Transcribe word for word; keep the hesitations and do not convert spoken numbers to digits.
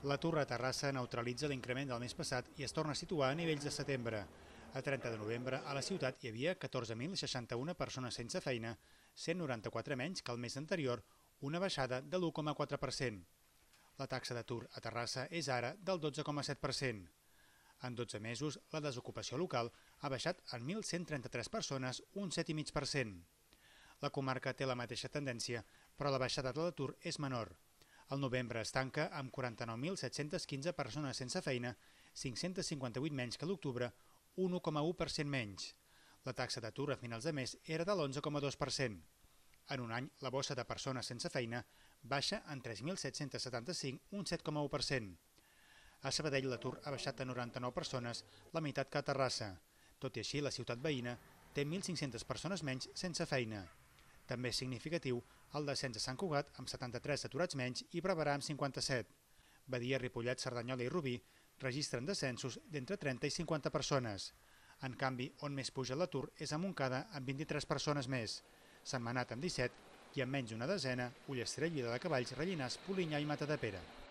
L'atur a Terrassa neutralitza l'increment del mes passat i es torna a situar a nivells de setembre. A trenta de novembre, a la ciutat hi havia catorze mil seixanta-una persones sense feina, cent noranta-quatre menys que el mes anterior, una baixada de l'u coma quatre per cent. La taxa d'atur a Terrassa és ara del dotze coma set per cent. En dotze mesos, la desocupació local ha baixat en mil cent trenta-tres persones, un set coma cinc per cent. La comarca té la mateixa tendència, però la baixada de l'atur és menor. El novembre es tanca amb quaranta-nou mil set-cents quinze persones sense feina, cinc-cents cinquanta-vuit menys que l'octubre, un u coma u per cent menys. La taxa d'atur a finals de mes era de l'onze coma dos per cent. En un any, la bossa de persones sense feina baixa en tres mil set-cents setanta-cinc, un set coma u per cent. A Sabadell l'atur ha baixat a noranta-nou persones, la meitat que a Terrassa. Tot i així, la ciutat veïna té mil cinc-centes persones menys sense feina. També és significatiu el descens a Sant Cugat amb setanta-tres aturats menys i Barberà amb cinquanta-set. Badia, Ripollet, Cerdanyola i Rubí registren descensos d'entre trenta i cinquanta persones. En canvi, on més puja l'atur és a Montcada amb vint-i-tres persones més, Sentmenat amb disset i amb menys d'una desena, Ullastrell, Viladecavalls, Rellinars, Polinyà i Matadepera.